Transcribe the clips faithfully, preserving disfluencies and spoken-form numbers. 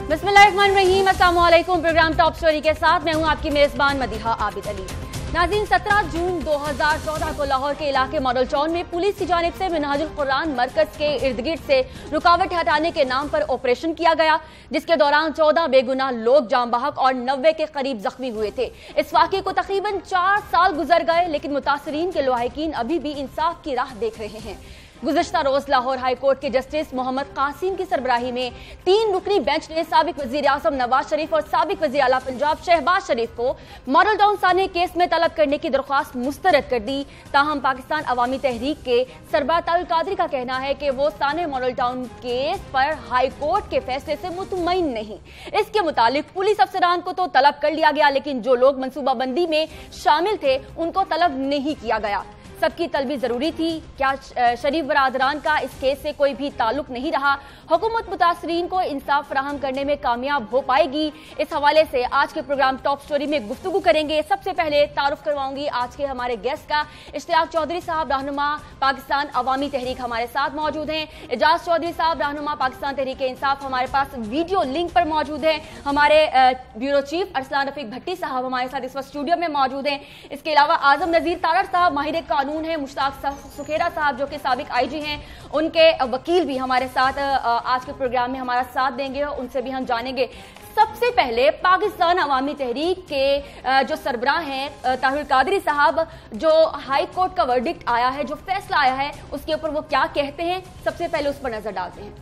बिस्मिल्लाहिर्रहमानिर्रहीम, अस्सलाम वालेकुम। प्रोग्राम टॉप स्टोरी के साथ मैं हूं आपकी मेजबान मदीहा आबिद अली। नाज़रीन, सत्रह जून दो हज़ार चौदह को लाहौर के इलाके मॉडल टाउन में पुलिस की जानिब से मिनहाजुल कुरान मरकज के इर्द गिर्द से रुकावट हटाने के नाम पर ऑपरेशन किया गया, जिसके दौरान चौदह बेगुनाह लोग जाम बहक और नब्बे के करीब जख्मी हुए थे। इस वाक़े को तकरीबन चार साल गुजर गए, लेकिन मुतासरीन के लवाहिकीन अभी भी इंसाफ की राह देख रहे हैं। गुज़श्ता रोज लाहौर हाई कोर्ट के जस्टिस मोहम्मद कासिम की सरबराही में तीन रुकनी बेंच ने साबिक वज़ीर आज़म नवाज शरीफ और साबिक वज़ीर आला पंजाब शहबाज शरीफ को मॉडल टाउन साने केस में तलब करने की दरख्वास्त मुस्तरद कर दी। ताहम पाकिस्तान अवामी तहरीक के सरबराह तारुल कादरी का कहना है कि वो साने मॉडल टाउन केस पर हाई कोर्ट के फैसले से मुतमईन नहीं। इसके मुतालिक पुलिस अफसरान को तो तलब कर लिया गया, लेकिन जो लोग मनसूबाबंदी में शामिल थे उनको तलब नहीं किया गया। सबकी तलबी जरूरी थी। क्या शरीफ बरादरान का इस केस से कोई भी ताल्लुक नहीं रहा? हुकूमत मुतासरीन को इंसाफ फराहम करने में कामयाब हो पाएगी? इस हवाले से आज के प्रोग्राम टॉप स्टोरी में गुफ्तगू करेंगे। सबसे पहले तारुफ करवाऊंगी आज के हमारे गेस्ट का। इश्तियाक चौधरी साहब, रहनुमा पाकिस्तान अवामी तहरीक, हमारे साथ मौजूद हैं। एजाज चौधरी साहब, रहनुमा पाकिस्तान तहरीक इंसाफ, हमारे पास वीडियो लिंक पर मौजूद हैं। हमारे ब्यूरो चीफ अरसलान रफीक भट्टी साहब हमारे साथ इस वक्त स्टूडियो में मौजूद हैं। इसके अलावा आजम नजीर तारड़ साहब, माहिर कानून है। मुश्ताक सुखेरा साहब जो कि साबिक आईजी हैं, उनके वकील भी हमारे साथ आज के प्रोग्राम में हमारा साथ देंगे, उनसे भी हम जानेंगे। सबसे पहले पाकिस्तान अवामी तहरीक के जो सरबराह हैं तारुल कादरी साहब, जो हाई कोर्ट का वर्डिक्ट आया है, जो फैसला आया है, उसके ऊपर वो क्या कहते हैं, सबसे पहले उस पर नजर डालते हैं।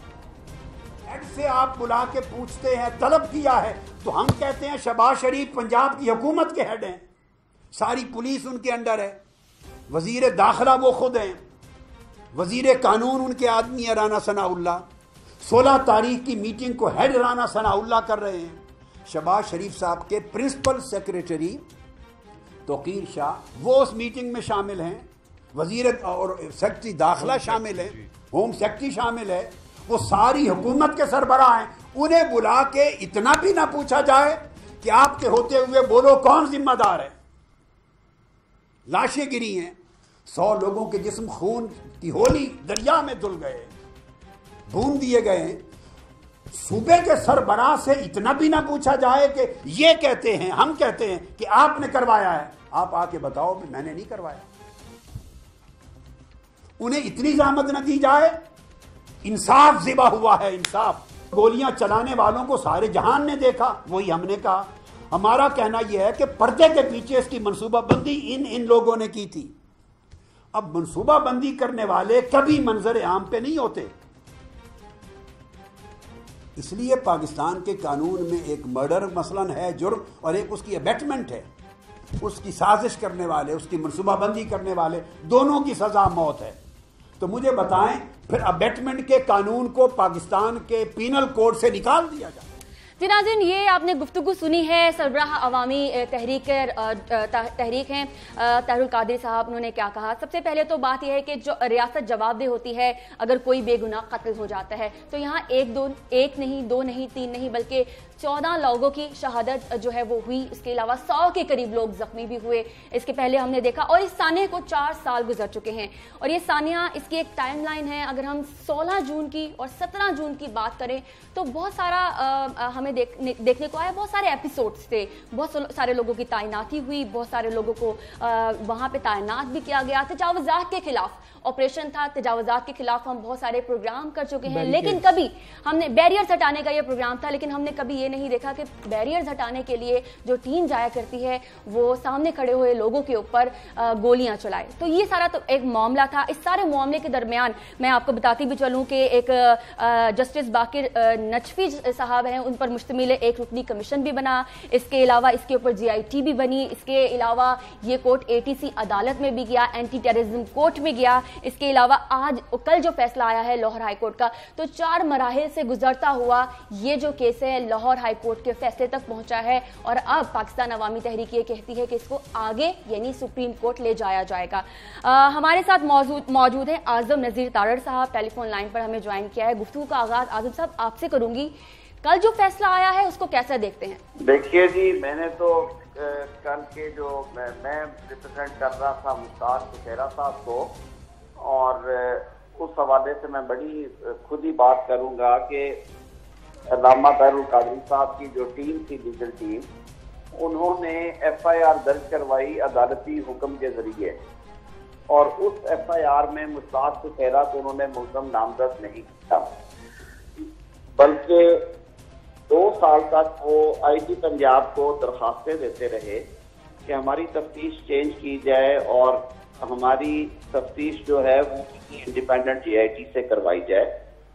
हेड से आप बुला के पूछते हैं तलब किया है, तो हम कहते हैं शहबाज शरीफ पंजाब की हुकूमत के हेड हैं, सारी पुलिस उनके अंडर है, वजीर दाखिला वो खुद हैं, वजीर कानून उनके आदमी है राना सनाउल्लाह। सोलह तारीख की मीटिंग को हेड राना सनाउल्लाह कर रहे हैं। शहबाज शरीफ साहब के प्रिंसिपल सेक्रेटरी तोकीर शाह वो उस मीटिंग में शामिल हैं, वजीर और सेक्रेटरी दाखिला शामिल है, होम सेक्रेटरी शामिल है, वो सारी हुकूमत के सरबराह हैं। उन्हें बुला के इतना भी ना पूछा जाए कि आपके होते हुए बोलो कौन जिम्मेदार है। लाशें गिरी हैं, सौ लोगों के जिस्म खून की होली दरिया में धुल गए, भून दिए गए। सूबे के सरबराह से इतना भी ना पूछा जाए कि ये कहते हैं, हम कहते हैं कि आपने करवाया है, आप आके बताओ भी मैंने नहीं करवाया। उन्हें इतनी ज़हमत न दी जाए। इंसाफ ज़िबा हुआ है, इंसाफ। गोलियां चलाने वालों को सारे जहान ने देखा, वही हमने कहा। हमारा कहना यह है कि पर्दे के पीछे इसकी मनसूबाबंदी इन इन लोगों ने की थी। अब मनसूबाबंदी करने वाले कभी मंजर आम पे नहीं होते, इसलिए पाकिस्तान के कानून में एक मर्डर मसलन है जुर्म, और एक उसकी अबेटमेंट है। उसकी साजिश करने वाले, उसकी मनसूबाबंदी करने वाले, दोनों की सजा मौत है। तो मुझे बताएं, फिर अबेटमेंट के कानून को पाकिस्तान के पीनल कोड से निकाल दिया जाए। जी नाज़रीन, ये आपने गुफ्तगू सुनी है। सरबराह अवामी तहरीक तहरीक हैं तारुल कादरी साहब, उन्होंने क्या कहा। सबसे पहले तो बात यह है कि जो रियासत जवाबदेह होती है अगर कोई बेगुनाह कत्ल हो जाता है, तो यहाँ एक दो एक नहीं, दो नहीं, तीन नहीं, बल्कि चौदह लोगों की शहादत जो है वो हुई। इसके अलावा सौ के करीब लोग जख्मी भी हुए, इसके पहले हमने देखा। और इस सानिया को चार साल गुजर चुके हैं, और ये सानिया, इसकी एक टाइम लाइन है। अगर हम सोलह जून की और सत्रह जून की बात करें तो बहुत सारा आ, हमें देख, देखने को आया, बहुत सारे एपिसोड्स थे, बहुत सारे लोगों की तैनाती हुई, बहुत सारे लोगों को वहां पे तैनात भी किया गया। तजावुज़ात के खिलाफ ऑपरेशन था, तजावुज़ात के खिलाफ हम बहुत सारे प्रोग्राम कर चुके हैं, लेकिन कभी हमने बैरियर्स हटाने का ये प्रोग्राम था, लेकिन हमने कभी ये नहीं देखा कि बैरियर्स हटाने के लिए जो टीम जाया करती है वो सामने खड़े हुए लोगों के ऊपर गोलियां चलाए। तो ये सारा तो एक मामला था। इस सारे मामले के दरमियान मैं आपको बताती भी चलूं कि एक जस्टिस बाकिर नचफी साहब हैं, उन पर मुश्तमिल एक रुकनी कमीशन भी बना। इसके अलावा इसके ऊपर जी आई टी भी बनी। इसके अलावा ये कोर्ट ए टी सी अदालत में भी गया, एंटी टेररिज्म कोर्ट में गया। इसके अलावा आज कल जो फैसला आया है लाहौर हाई कोर्ट का, तो चार मराहिल से गुजरता हुआ ये जो केस है लाहौर हाई कोर्ट के फैसले तक पहुंचा है, और अब पाकिस्तान अवामी तहरीक ये कहती है कि इसको आगे यानी सुप्रीम कोर्ट ले जाया जाएगा। आ, हमारे साथ मौजूद मौजूद है आजम नजीर तारड़ साहब, टेलीफोन लाइन पर हमें ज्वाइन किया है। गुफ्तगू का आगाज आजम साहब आपसे करूंगी। कल जो फैसला आया है उसको कैसे देखते हैं? देखिए जी, मैंने तो कल के जो मैं, मैं रिप्रेजेंट कर रहा था मुश्ताक सुखेरा साहब को, और उस हवाले से मैं बड़ी खुद ही बात करूंगा कि علامہ طاہر القادری صاحب کی جو ٹیم تھی لیگل ٹیم، انہوں نے ایف آئی آر درج کروائی عدالتی حکم کے ذریعے، اور اس ایف آئی آر میں مشتاق سکھیرا کو انہوں نے ملزم نامزد نہیں کیا، بلکہ دو سال تک وہ آئی ٹی پنجاب کو درخواستیں دیتے رہے کہ ہماری تفتیش چینج کی جائے اور ہماری تفتیش جو ہے وہ کسی انڈیپینڈنٹ جے آئی ٹی سے کروائی جائے۔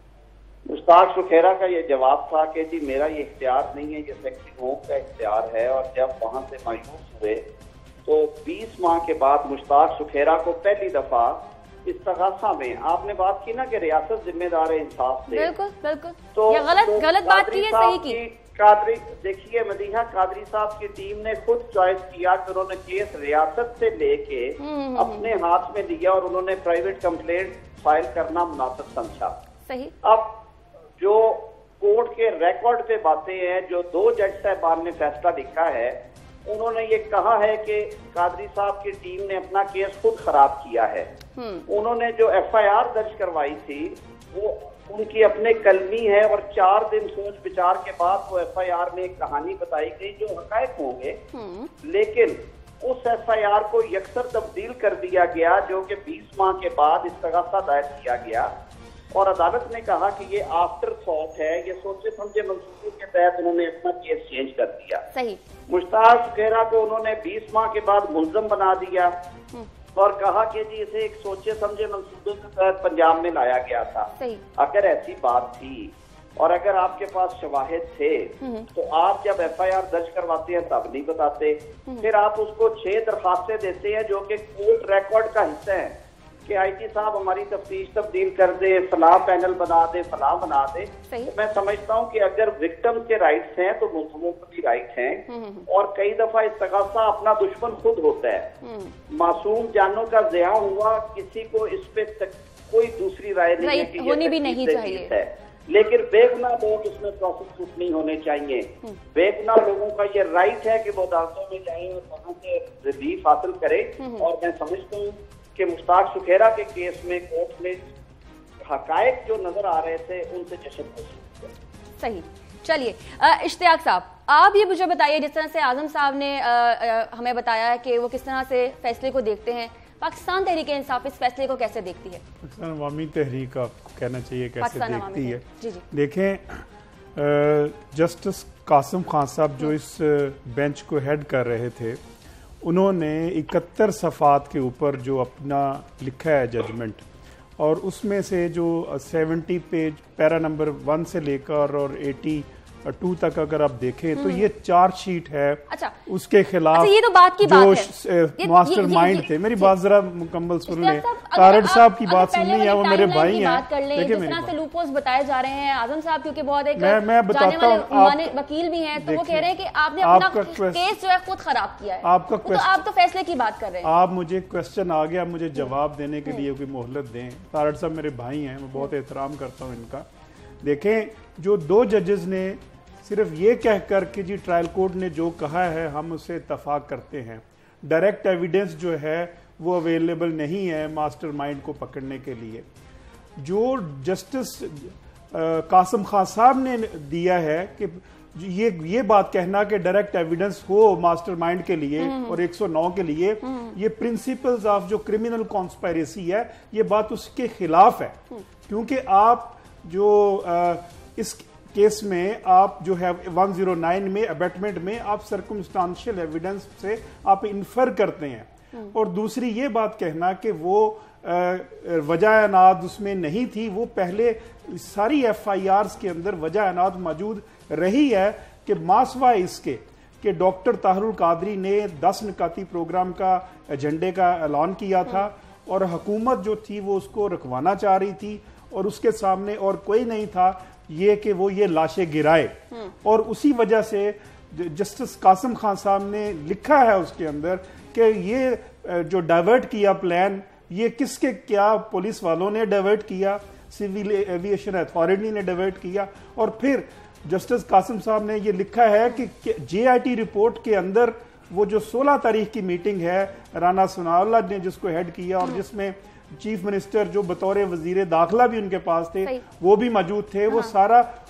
مشتاق سکھیرا کا یہ جواب تھا کہ جی میرا یہ اختیار نہیں ہے، یہ سیکٹری ہوم کا اختیار ہے، اور جب وہاں سے مایوس ہوئے تو بیس ماہ کے بعد مشتاق سکھیرا کو پہلی دفعہ استغاثہ میں، آپ نے بات کی نا کہ ریاست ذمہ دار انصاف سے، بالکل بالکل تو یہ غلط غلط بات کی ہے، صحیح کی۔ قادری دیکھیے مدیحہ، قادری صاحب کی ٹیم نے خود چوائس کیا کہ انہوں نے کیس ریاست سے لے کے اپنے ہاتھ میں لیا اور انہوں نے پرائیویٹ کمپلینٹ فائل کرنا مناسب سمجھا۔ صحیح۔ اب جو کورٹ کے ریکارڈ پہ باتیں ہیں، جو دو جج صاحبان نے فیصلہ لکھا ہے، انہوں نے یہ کہا ہے کہ قادری صاحب کی ٹیم نے اپنا کیس خود خراب کیا ہے۔ انہوں نے جو ایف آئی آر درج کروائی تھی وہ ان کی اپنے کلمی ہے، اور چار دن سوچ بچار کے بعد وہ ایف آئی آر میں ایک کہانی بتائی گئی جو حقائق ہوں گے، لیکن اس ایف آئی آر کو یکسر تبدیل کر دیا گیا جو کہ بیس ماہ کے بعد استغاثہ دائر کیا گیا، اور عدالت نے کہا کہ یہ آفٹر تھاٹ ہے، یہ سوچے سمجھے منصوبے کے تحت انہوں نے اپنا کیس چینج کر دیا۔ صحیح۔ مشتاق سکھیرا کو انہوں نے بیس ماہ کے بعد ملزم بنا دیا اور کہا کہ جی اسے ایک سوچے سمجھے منصوبے کے تحت پنجاب میں لایا گیا تھا۔ اگر ایسی بات تھی اور اگر آپ کے پاس شواہد تھے تو آپ جب ایف آئی آر درج کرواتے ہیں تب نہیں بتاتے، پھر آپ اس کو چھ درخواستیں دیتے ہیں جو کہ کورٹ ریکارڈ کا حصہ ہیں کہ آئی ٹی صاحب ہماری تفتیش تبدیل کر دے، فلاں پینل بنا دے، فلاں بنا دے۔ میں سمجھتا ہوں کہ اگر وکٹم کے رائٹس ہیں تو ملزموں کو بھی رائٹ ہیں، اور کئی دفعہ استغاثہ اپنا دشمن خود ہوتا ہے۔ معصوم جانوں کا ضیاع ہوا، کسی کو اس پہ کوئی دوسری رائے نہیں ہے کہ ہونی بھی نہیں چاہیے، لیکن بے گناہ لوگ اس میں پروسیکیوٹ نہیں ہونے چاہیے۔ بے گناہ لوگوں کا یہ رائٹ ہے کہ وہ عدالتوں میں جائیں اور وہاں سے ریلیف حاصل کرے، اور میں سمجھتا ہوں کہ مشتاق سکھیرا کے کیس میں کورٹ میں حقائق جو نظر آ رہے تھے ان سے چشم پوشی۔ صحیح۔ چلیے اشتیاق صاحب، آپ یہ مجھے بتائیے، جس طرح سے اعظم صاحب نے ہمیں بتایا ہے کہ وہ کس طرح سے فیصلے کو دیکھتے ہیں، پاکستان تحریک انصاف اس فیصلے کو کیسے دیکھتی ہے؟ پاکستان عوامی تحریک آپ کو کہنا چاہیے کیسے دیکھتی ہے۔ جی جی دیکھیں، جسٹس قاسم خان صاحب جو اس بینچ کو ہیڈ کر رہے تھے، انہوں نے اکہتر صفحات کے اوپر جو اپنا لکھا ہے ججمنٹ، اور اس میں سے جو seventy page para number one سے لے کر اور ایٹی ٹو تک اگر آپ دیکھیں تو یہ چارج شیٹ ہے اس کے خلاف جو ماسٹر مائنڈ تھے۔ میری بات ذرا مکمل سن لیں، تارڑ صاحب کی بات سننی ہے، وہ میرے بھائی ہیں۔ دیکھیں جس طرح سے لوپوز بتائے جا رہے ہیں، اعظم صاحب کیونکہ بہت ایک میں بتاتا ہوں، وکیل بھی ہیں، تو وہ کہہ رہے ہیں کہ آپ نے اپنا کیس جو ہے خود خراب کیا ہے، آپ کا تو آپ تو فیصلے کی بات کر رہے ہیں۔ آپ مجھے کوشچن آ گیا، مجھے جواب دینے کے لیے کوئی مہلت دیں۔ تارڑ صاحب میرے بھائی ہیں، میں بہت احترام کرتا ہوں ان کا۔ دیکھیں، جو دو ججز نے صرف یہ کہہ کر کہ جی ٹرائل کورٹ نے جو کہا ہے ہم اسے اتفاق کرتے ہیں، ڈائریکٹ ایویڈنس جو ہے وہ اویلیبل نہیں ہے ماسٹر مائنڈ کو پکڑنے کے لیے۔ جو جسٹس قاسم خان صاحب نے دیا ہے کہ یہ یہ بات کہنا کہ ڈائریکٹ ایویڈنس ہو ماسٹر مائنڈ کے لیے اور ایک سو نو کے لیے، یہ پرنسپلز آف جو کرمنل کانسپائریسی ہے، یہ بات اس کے خلاف ہے، کیونکہ آپ جو اس کیس میں آپ جو ہے ون زیرو نائن میں ابیٹمنٹ میں آپ سرکمسٹانشل ایویڈنس سے آپ انفر کرتے ہیں، اور دوسری یہ بات کہنا کہ وہ وجہ عناد اس میں نہیں تھی، وہ پہلے ساری ایف آئی آرز کے اندر وجہ عناد موجود رہی ہے کہ ماسوا اس کے کہ ڈاکٹر طاہر القادری نے دس نکاتی پروگرام کا ایجنڈے کا اعلان کیا تھا، اور حکومت جو تھی وہ اس کو رکھوانا چاہ رہی تھی، اور اس کے سامنے اور کوئی نہیں تھا یہ کہ وہ یہ لاشیں گرائے، اور اسی وجہ سے جسٹس قاسم خان صاحب نے لکھا ہے اس کے اندر کہ یہ جو ڈائیورٹ کیا پلان، یہ کس کے کیا پولیس والوں نے ڈائیورٹ کیا، سول ایویشن اتھارٹی نے ڈائیورٹ کیا، اور پھر جسٹس قاسم صاحب نے یہ لکھا ہے کہ جے آئی ٹی رپورٹ کے اندر وہ جو سولہ تاریخ کی میٹنگ ہے رانا ثناء اللہ نے جس کو ہیڈ کیا، اور جس میں چیف منسٹر جو بطور وزیر داخلہ بھی ان کے پاس تھے وہ بھی موجود تھے، وہ سارا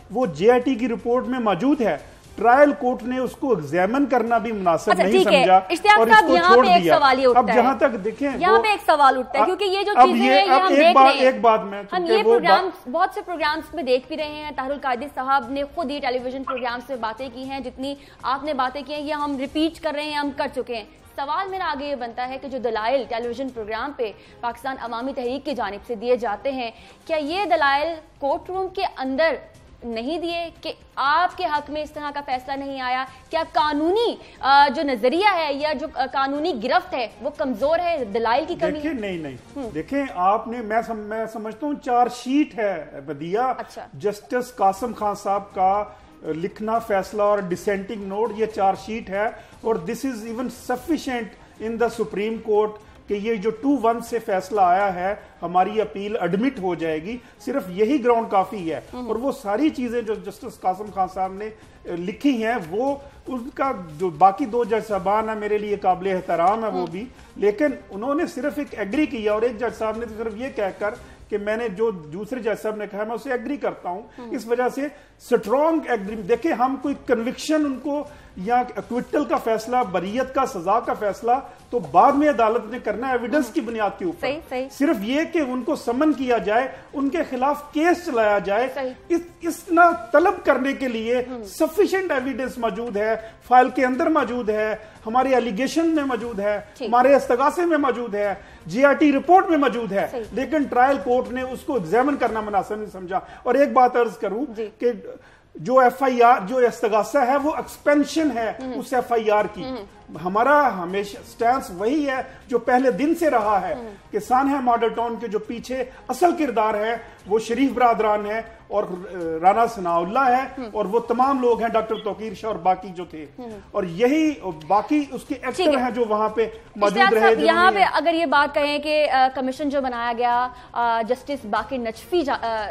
وہ जे आई टी की रिपोर्ट में मौजूद है, ट्रायल कोर्ट ने उसको एग्जामिन करना भी मुनासिब अच्छा, नहीं समझा और इसको छोड़ दिया। अब जहां तक देखें यहाँ पे एक सवाल उठता है, क्योंकि ये जो चीजें हैं ये हम देख रहे हैं, एक बात मैं हम ये प्रोग्राम बहुत से प्रोग्राम्स में देख भी रहे हैं। ताहिरुल कायदी साहब ने खुद ही टेलीविजन प्रोग्राम्स में बातें की हैं, जितनी आपने बातें की हैं ये हम रिपीट कर रहे हैं, हम कर चुके हैं। सवाल मेरा आगे ये बनता है कि जो दलाइल टेलीविजन प्रोग्राम पे पाकिस्तान अवामी तहरीक की जानिब से दिए जाते हैं, क्या ये दलाइल कोर्ट रूम के अंदर नहीं दिए कि आपके हक में इस तरह का फैसला नहीं आया? क्या कानूनी जो नजरिया है या जो कानूनी गिरफ्त है वो कमजोर है, दलाइल की कमी? देखिए नहीं नहीं देखें आपने, मैं सम, मैं समझता हूँ चार्जशीट है बदिया। अच्छा। जस्टिस कासिम खान साहब का लिखना फैसला और डिसेंटिंग नोट, ये चार्जशीट है और this is even sufficient in the supreme court कि ये जो टू वन से फैसला आया है हमारी अपील एडमिट हो जाएगी, सिर्फ यही ग्राउंड काफी है। और वो सारी चीजें जो जस्टिस कासिम खान साहब ने लिखी हैं वो उनका जो बाकी दो जज साहबान है मेरे लिए काबिल एहतराम है वो भी, लेकिन उन्होंने सिर्फ एक एग्री किया और एक जज साहब ने तो सिर्फ ये कहकर कि मैंने जो दूसरे जज साहब ने कहा मैं उसे एग्री करता हूं। इस वजह से स्ट्रॉन्ग एग्री, देखिए हम कोई कन्विक्शन उनको या एक्विटल का फैसला, बरीयत का, सजा का फैसला तो बाद में अदालत ने करना है एविडेंस की बुनियाद के ऊपर। सिर्फ ये कि उनको समन किया जाए, उनके खिलाफ केस चलाया जाए, इस इतना तलब करने के लिए सफिशिएंट एविडेंस मौजूद है, फाइल के अंदर मौजूद है, हमारे एलिगेशन में मौजूद है, हमारे इस्तगासे में मौजूद है, जे आई टी रिपोर्ट में मौजूद है, लेकिन ट्रायल कोर्ट ने उसको एग्जामिन करना मुनासिब नहीं समझा। और एक बात अर्ज करूं कि जो एफ आई आर, जो इस्तगासा है वो एक्सपेंशन है उस एफ आई आर की। हमारा हमेशा स्टैंस वही है जो पहले दिन से रहा है कि सानहा मॉडल टाउन के जो पीछे असल किरदार है वो शरीफ बरादरान है और राना सनाउल्लाह है और वो तमाम लोग हैं, डॉक्टर तौकीर शाह और बाकी जो थे, और यही बाकी उसके एक्टर हैं जो वहां पे मौजूद रहे। यहाँ पे अगर ये बात कहें कि कमीशन जो बनाया गया जस्टिस बाकिर नजफी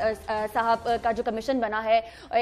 साहब का जो कमीशन बना है,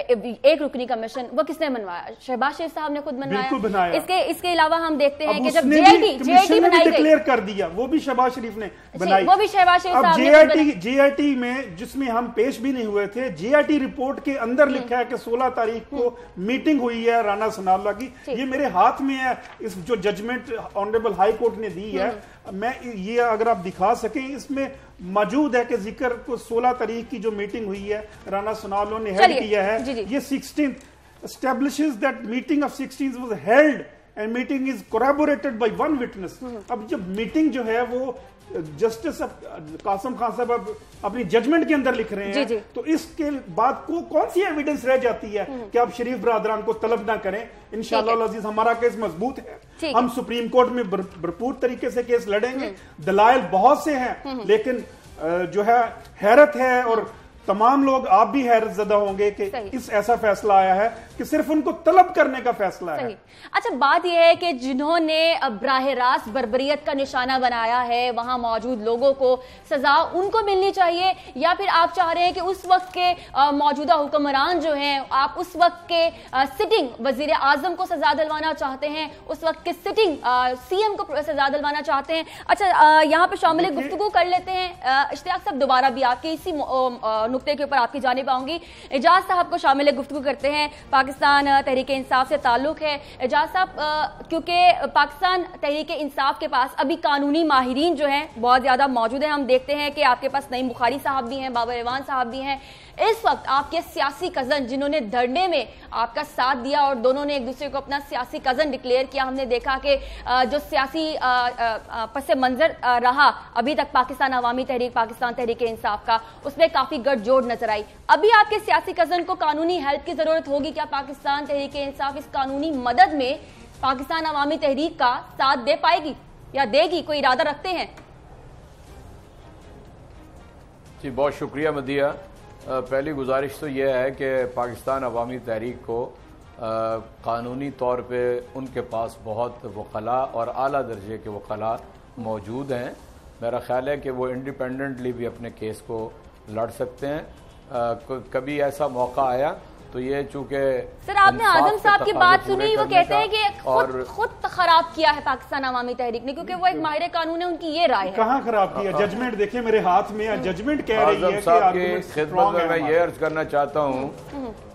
एक रुकनी कमीशन, वो किसने बनवाया? शहबाज शरीफ साहब ने खुद बनवाया। इसके इसके अलावा हम देखते हैं कि जब जे I T J I T बनाई गई, डिक्लेयर कर दिया, वो भी शहबाज शरीफ ने बनाई, वो भी शहबाज शरीफ साहब ने। जे I T J I T में जिसमें हम पेश भी नहीं हुए थे, जे आई टी रिपोर्ट के अंदर लिखा है कि सोलह तारीख को मीटिंग हुई है राना सनाउल्लाह की। ये मेरे हाथ में है, इस जो जजमेंट ऑनरेबल हाई कोर्ट ने दी है, मैं ये अगर आप दिखा सकें इसमें मौजूद है कि जिक्र को सोलह तारीख की जो मीटिंग हुई है राना सनाउल्लाह ने हेड किया है। जी जी। ये sixteenth establishes that meeting of sixteenth was held and meeting is corroborated by one witness। अब जब मीटिंग जो है वो जस्टिस कासिम खान साहब अपनी जजमेंट के अंदर लिख रहे हैं, जी जी। तो इसके बाद को कौन सी एविडेंस रह जाती है कि आप शरीफ बरादरान को तलब ना करें? इंशाअल्लाह अजीज हमारा केस मजबूत है, हम सुप्रीम कोर्ट में भरपूर तरीके से केस लड़ेंगे, दलाइल बहुत से हैं, लेकिन जो है हैरत है और तमाम लोग आप भी हैरत ज़दा होंगे कि इस ऐसा फैसला आया है कि सिर्फ उनको तलब करने का फैसला है। अच्छा, बात यह है कि जिन्होंने बराह रास्त बर्बरियत का निशाना बनाया है वहां मौजूद लोगों को सजा उनको मिलनी चाहिए, या फिर आप चाह रहे हैं कि उस वक्त के मौजूदा हुक्मरान जो हैं, आप उस वक्त के सिटिंग वजीर आजम को सजा दिलवाना चाहते हैं, उस वक्त के सिटिंग सी एम को सजा दिलवाना चाहते हैं? अच्छा, यहाँ पे शामिल गुफ्तगू कर लेते हैं। इश्तियाक साहब, दोबारा भी आपके इसी नुक्ते के ऊपर आपकी जानिब आऊंगी। एजाज साहब को शामिल गुफ्तगू करते हैं, पाकिस्तान तहरीक इंसाफ से ताल्लुक है। एजाज साहब, क्योंकि पाकिस्तान तहरीक इंसाफ के पास अभी कानूनी माहिरीन जो हैं बहुत ज्यादा मौजूद हैं, हम देखते हैं कि आपके पास नईम बुखारी साहब भी हैं, बाबर इवान साहब भी हैं। इस वक्त आपके सियासी कजन जिन्होंने धरने में आपका साथ दिया और दोनों ने एक दूसरे को अपना सियासी कजन डिक्लेयर किया, हमने देखा कि जो सियासी पस मंजर रहा अभी तक पाकिस्तान अवामी तहरीक, पाकिस्तान तहरीक इंसाफ का, उसमें काफी गठजोड़ नजर आई। अभी आपके सियासी कजन को कानूनी हेल्प की जरूरत होगी। क्या पाकिस्तान तहरीक इंसाफ इस कानूनी मदद में पाकिस्तान अवामी तहरीक का साथ दे पाएगी या देगी? कोई इरादा रखते हैं? जी, बहुत शुक्रिया मदिया। पहली गुजारिश तो यह है कि पाकिस्तान अवामी तहरीक को कानूनी तौर पे उनके पास बहुत वकला और आला दर्जे के वकला मौजूद हैं। मेरा ख्याल है कि वो इंडिपेंडेंटली भी अपने केस को लड़ सकते हैं। आ, कभी ऐसा मौका आया तो ये चूंकि सर आपने आजम साहब की बात सुनी, वो कहते हैं कि खुद खुद खराब किया है पाकिस्तान अवामी तहरीक ने, क्योंकि वो एक माहिर कानून है, उनकी ये राय है। कहाँ खराब किया? जजमेंट देखे मेरे हाथ में, जजमेंट कह रही है कि आजम साहब की खिदमत में मैं ये अर्ज करना चाहता हूँ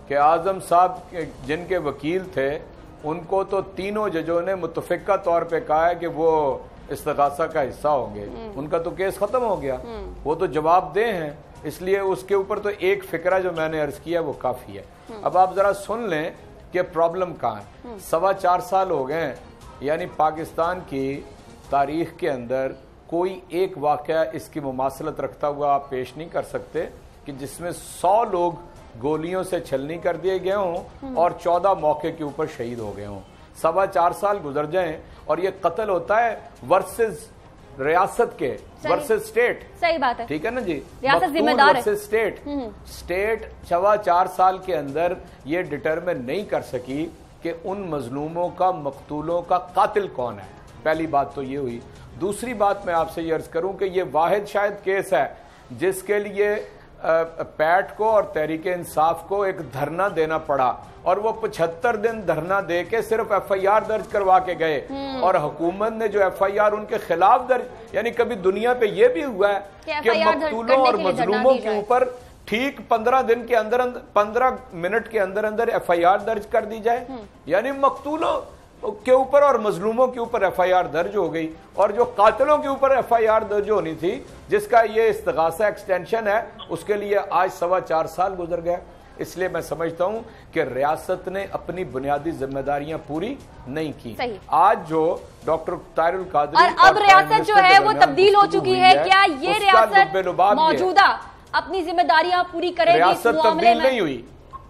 کہ اعظم صاحب جن کے وکیل تھے ان کو تو تینوں ججوں نے متفقہ طور پہ کہا ہے کہ وہ استغاثہ کا حصہ ہوں گے. ان کا تو کیس ختم ہو گیا, وہ تو جواب دہ ہیں, اس لیے اس کے اوپر تو ایک فکرہ جو میں نے عرض کیا وہ کافی ہے. اب آپ ذرا سن لیں کہ پرابلم کہاں ہے. سوا چار سال ہو گئے ہیں, یعنی پاکستان کی تاریخ کے اندر کوئی ایک واقعہ اس کی مماثلت رکھتا ہوا آپ پیش نہیں کر سکتے کہ جس میں سو لوگ گولیوں سے چھلنی کر دیے گئے ہوں اور چودہ موقع کے اوپر شہید ہو گئے ہوں. سوا چار سال گزر جائیں اور یہ قتل ہوتا ہے ورسز ریاست کے, ورسز سٹیٹ. صحیح بات ہے, ٹھیک ہے نا جی, ریاست ذمہ دار ہے. ورسز سٹیٹ سٹیٹ سوا چار سال کے اندر یہ ڈٹرمن نہیں کر سکی کہ ان مظلوموں کا, مقتولوں کا قاتل کون ہے. پہلی بات تو یہ ہوئی. دوسری بات میں آپ سے یہ عرض کروں کہ یہ واحد شاید کیس ہے جس کے لیے پیٹ کو اور تحریک انصاف کو ایک دھرنا دینا پڑا, اور وہ پچہتر دن دھرنا دے کے صرف ایف آئی آر درج کروا کے گئے, اور حکومت نے جو ایف آئی آر ان کے خلاف درج, یعنی کبھی دنیا پہ یہ بھی ہوا ہے کہ مقتولوں اور مظلوموں کے اوپر ٹھیک پندرہ دن کے اندر پندرہ منٹ کے اندر اندر ایف آئی آر درج کر دی جائے. یعنی مقتولوں کے اوپر اور مظلوموں کے اوپر ایف آئی آر درج ہو گئی, اور جو قاتلوں کے اوپر ایف آئی آر درج ہونی تھی جس کا یہ استغاثہ ایکسٹینشن ہے, اس کے لیے آج سوا چار سال گزر گئے. اس لیے میں سمجھتا ہوں کہ ریاست نے اپنی بنیادی ذمہ داریاں پوری نہیں کی. آج جو ڈاکٹر طاہر القادری اور اب ریاست جو ہے وہ تبدیل ہو چکی ہے, کیا یہ ریاست موجودہ اپنی ذمہ داریاں پوری کرے گی؟ ریاست تبدیل نہیں ہوئی,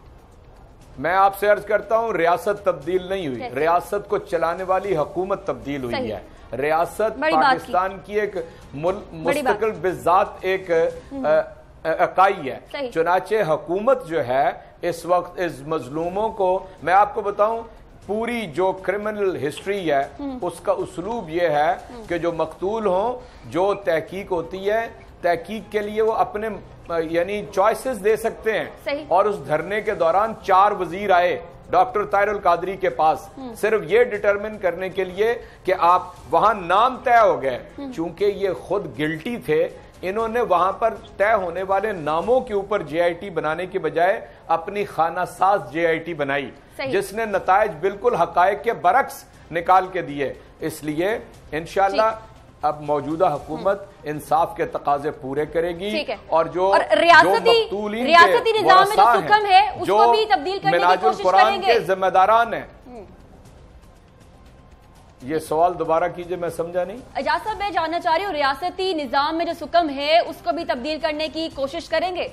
میں آپ سے عرض کرتا ہوں ریاست تبدیل نہیں ہوئی, ریاست کو چلانے والی حکومت تبدیل ہوئی ہے. ریاست پاکستان کی ایک مستقل بذات ایک اکائی ہے. چنانچہ حکومت جو ہے اس وقت اس مظلوموں کو, میں آپ کو بتاؤں پوری جو کرمنل ہسٹری ہے اس کا اسلوب یہ ہے کہ جو مقتول ہوں, جو تحقیق ہوتی ہے, تحقیق کے لیے وہ اپنے یعنی چوائسز دے سکتے ہیں, اور اس دھرنے کے دوران چار وزیر آئے ڈاکٹر طاہر القادری کے پاس صرف یہ ڈٹرمن کرنے کے لیے کہ آپ وہاں نام طے ہو گئے. چونکہ یہ خود گلٹی تھے, انہوں نے وہاں پر طے ہونے والے ناموں کے اوپر جے آئی ٹی بنانے کے بجائے اپنی خانہ ساز جے آئی ٹی بنائی, جس نے نتائج بالکل حقائق کے برعکس نکال کے دیے. اس لیے انشاءاللہ اب موجودہ حکومت انصاف کے تقاضے پورے کرے گی, اور جو ریاستی نظام میں جو حکم ہے اس کو بھی تبدیل کرنے کی کوشش کریں گے, کے ذمہ داران ہیں. یہ سوال دوبارہ کیجئے, میں سمجھا نہیں. اعجاز صاحب میں جاننا چاہ رہی ہوں, ریاستی نظام میں جو حکم ہے اس کو بھی تبدیل کرنے کی کوشش کریں گے؟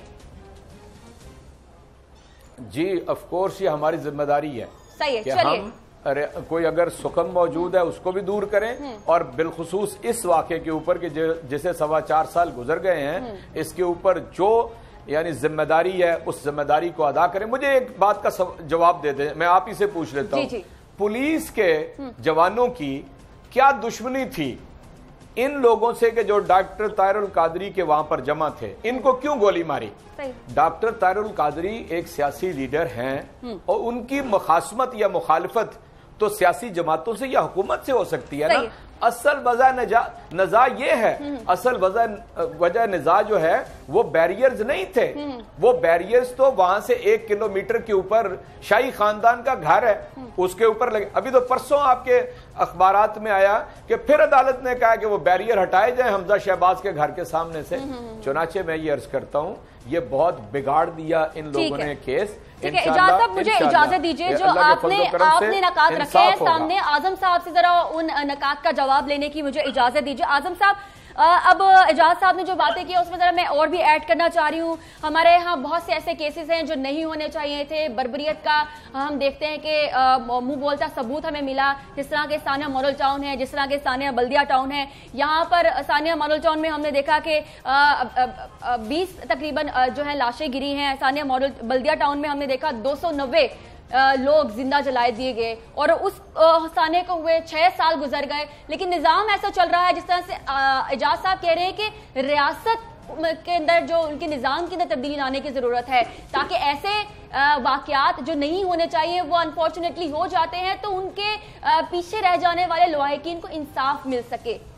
جی آف کورس یہ ہماری ذمہ داری ہے. صحیح ہے, چلیے کوئی اگر سکم موجود ہے اس کو بھی دور کریں, اور بالخصوص اس واقعے کے اوپر کہ جسے سوا چار سال گزر گئے ہیں اس کے اوپر جو یعنی ذمہ داری ہے اس ذمہ داری کو ادا کریں. مجھے ایک بات کا جواب دے دیں, میں آپ ہی سے پوچھ لیتا ہوں, پولیس کے جوانوں کی کیا دشمنی تھی ان لوگوں سے کہ جو ڈاکٹر طاہر القادری کے وہاں پر جمع تھے, ان کو کیوں گولی ماری؟ ڈاکٹر طاہر القادری ایک سیاسی لیڈر ہیں, اور ان کی مخاصمت یا مخالفت تو سیاسی جماعتوں سے یا حکومت سے ہو سکتی ہے نا. اصل وجہ نزاع یہ ہے, اصل وجہ نزاع جو ہے وہ بیریئرز نہیں تھے, وہ بیریئرز تو وہاں سے ایک کلومیٹر کے اوپر شاہی خاندان کا گھر ہے اس کے اوپر لگے. ابھی تو پرسوں آپ کے اخبارات میں آیا کہ پھر عدالت نے کہا کہ وہ بیریئر ہٹائے جائیں حمزہ شہباز کے گھر کے سامنے سے. چنانچہ میں یہ عرض کرتا ہوں یہ بہت بگاڑ دیا ان لوگوں نے کیس. اجازت مجھے اجازت دیجئے, جو آپ نے آپ نے نکات رکھے ہیں سامنے, اعظم صاحب سے ذرا ان نکات کا جواب لینے کی مجھے اجازت دیجئے. اعظم صاحب, اب اعجاز صاحب نے جو باتیں کی اس میں ذرا میں اور بھی ایڈ کرنا چاہ رہی ہوں. ہمارے یہاں بہت سے ایسے کیسز ہیں جو نہیں ہونے چاہیے تھے. بربریت کا ہم دیکھتے ہیں کہ منہ بولتا ثبوت ہمیں ملا, جس طرح کے ثانیہ ماڈل ٹاؤن ہے, جس طرح کے ثانیہ بلدیہ ٹاؤن ہے. یہاں پر ثانیہ ماڈل ٹاؤن میں ہم نے دیکھا کہ بیس تقریباً جو ہے لاشیں گری ہیں. ثانیہ ماڈل بلدیہ ٹاؤن میں ہم نے دیکھا دو سو نوے لوگ زندہ جلائے دیے گئے, اور اس ثانے کو ہوئے چھ سال گزر گئے. لیکن نظام ایسا چل رہا ہے جس طرح سے اعجاز صاحب کہہ رہے ہیں کہ ریاست کے اندر جو ان کے نظام کے اندر تبدیلی لانے کی ضرورت ہے, تاکہ ایسے واقعات جو نہیں ہونے چاہیے وہ انفارچونیٹلی ہو جاتے ہیں, تو ان کے پیچھے رہ جانے والے لواحقین کو انصاف مل سکے.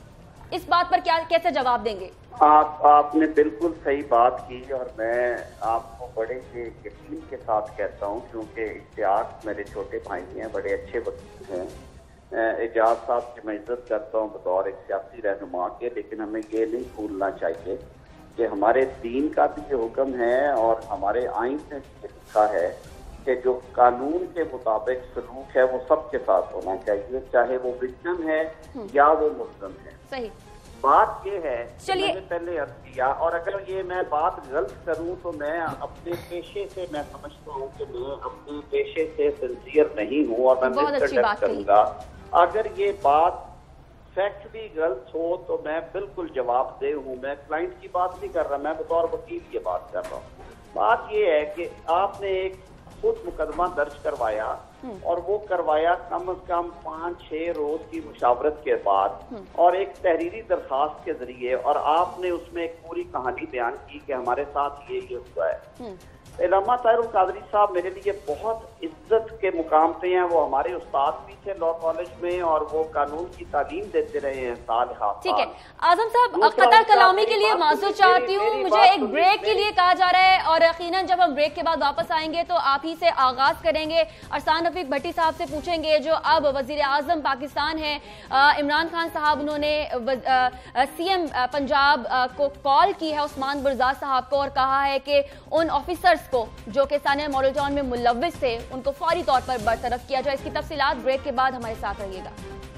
اس بات پر کیا کیسے جواب دیں گے؟ آپ آپ نے بالکل صحیح بات کی اور میں آپ کو بڑے یقین کے ساتھ کہتا ہوں کیونکہ اشتیاق میرے چھوٹے بھائی ہیں, بڑے اچھے وکیل ہیں. اعجاز صاحب کی میں عزت کرتا ہوں بطور ایک سیاسی رہنما کے, لیکن ہمیں یہ نہیں بھولنا چاہیے کہ ہمارے دین کا بھی یہ حکم ہے اور ہمارے آئین نے یہ لکھا ہے کہ جو قانون کے مطابق سلوک ہے وہ سب کے ساتھ ہونا چاہیے, چاہے وہ وکٹم ہے یا وہ ملزم ہے. صحیح بات یہ ہے کہ چلیے میں نے پہلے عرض کیا, اور اگر یہ میں بات غلط کروں تو میں اپنے پیشے سے میں سمجھتا ہوں کہ میں اپنے پیشے سے سنسیئر نہیں ہوں اور میں مسکنڈکٹ کروں گا. اگر یہ بات فیکٹ بھی غلط ہو تو میں بالکل جواب دہ ہوں. میں کلائنٹ کی بات نہیں کر رہا, میں بطور وکیل یہ بات کر رہا ہوں. بات یہ ہے کہ آپ نے ایک خود مقدمہ درج کروایا اور وہ کروایا کم از کم پانچ چھ روز کی مشاورت کے بعد اور ایک تحریری درخواست کے ذریعے, اور آپ نے اس میں ایک پوری کہانی بیان کی کہ ہمارے ساتھ یہ یہ ہوا ہے. علامہ طاہر القادری صاحب میرے لیے بہت عزت کے مقام پہ ہیں. وہ ہمارے استاد بھی تھے لا کالج میں اور وہ قانون کی تعلیم دیتے رہے ہیں سال ہاں. ٹھیک ہے اعظم صاحب, قطع کلامی کے لیے معذرت چاہتی ہوں, مجھے ایک بریک کے لیے کہا جا رہا ہے اور یقیناً جب ہم بریک کے بعد واپس آئیں گے تو آپ ہی سے آغاز کریں گے. ارسلان رفیق بھٹی صاحب سے پوچھیں گے جو اب وزیر اعظم پاکستان ہیں, عمران خان صاحب انہوں نے سی ایم پنجاب کو کال کی ہے عثمان برزاد صاحب کو اور کہا ہے کہ ان آفیسرز کو جو کہ سانحہ ماڈل ٹاؤن میں ملوث تھے ان کو فوری طور پر برطرف کیا جائے. اس کی تفصیلات بریک کے بعد ہمارے ساتھ رہیے گا.